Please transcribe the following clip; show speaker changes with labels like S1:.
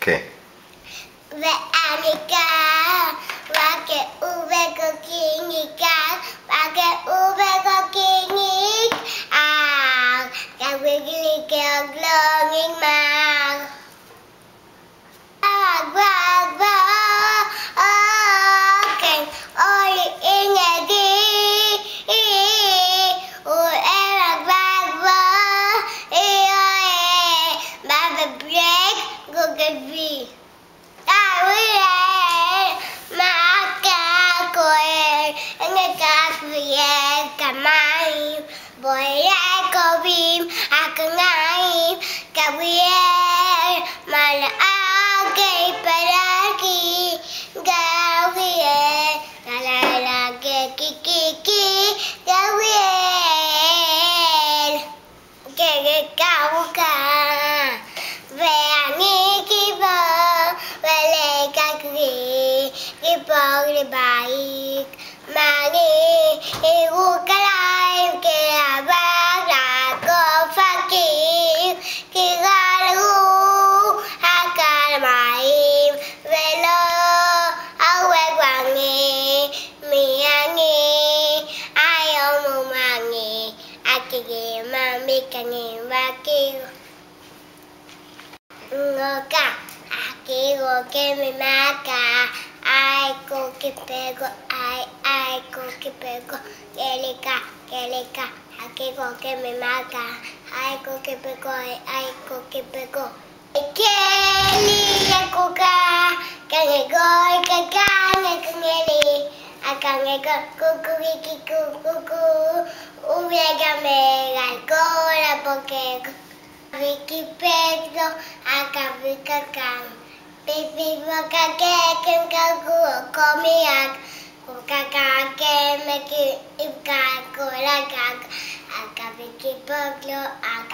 S1: כן.
S2: ואני כאן, וכאו וקוקיניקה, וכאו וקוקיניקה, כבגלי כאוג לא נגמר. כן, אולי אינגי, ואין בברק גוגבי. Kamain, boy, Kobim, Akangaim, Gabriel, Malaki, Paraki, Gabriel, La Kiki, Gabriel, Kekauka, Veani Kibo, Velekakri, Kipog the bike, Mani. Iukalay kirabagla ko fakir kiralu hakalmaim velo awegwangi miangi ayomumangi akigi mamikangi wakir ngoka akigo kemimaka ai kokipego ai kokipego kelika akigo kemimaka ai kokipego keli yakuka kanegoi kakane kangeli akangego kuku uviega mega kola pokego vikipego akavikakan Baby, wakake kagu komiak, wakake make it if God go like akaviki poglo